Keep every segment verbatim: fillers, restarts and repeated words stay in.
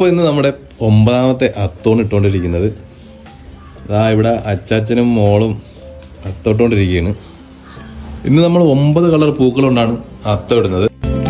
അപ്പോൾ ഇന്ന് നമ്മുടെ ഒമ്പതാമത്തെ അത്തോണ് ഇട്ടുകൊണ്ടിരിക്കുന്നത്. അതാ ഇവിടെ അച്ചാച്ചനും മോളും അത്തോട്ടുകൊണ്ടിരിക്കുകയാണ്. ഇന്ന് നമ്മൾ ഒമ്പത് കളർ പൂക്കൾ കൊണ്ടാണ് അത്തം ഇടുന്നത്.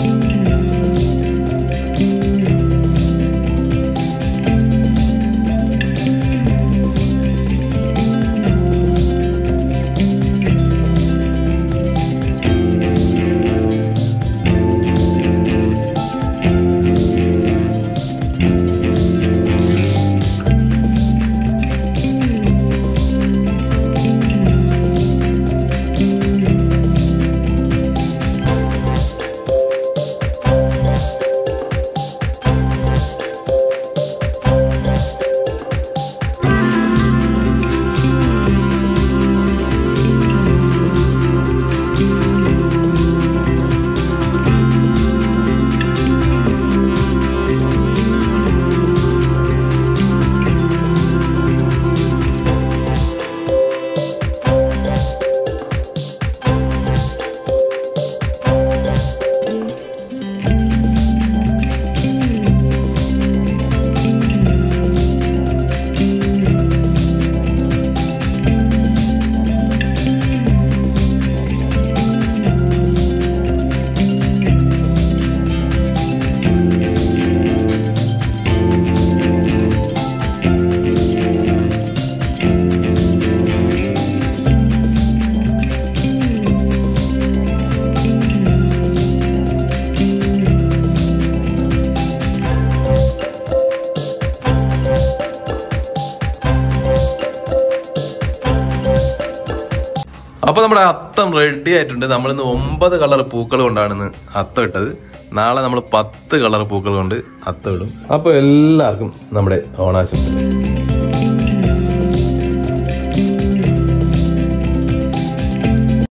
അപ്പോൾ നമ്മുടെ അത്തം റെഡി ആയിട്ടുണ്ട്. നമ്മളിന്ന് ഒമ്പത് കളർ പൂക്കൾ കൊണ്ടാണ് ഇന്ന് അത്തം ഇട്ടത്. നാളെ നമ്മൾ പത്ത് കളർ പൂക്കൾ കൊണ്ട് അത്തം ഇടും. അപ്പോൾ എല്ലാവർക്കും നമ്മുടെ ഓണാശംസകൾ.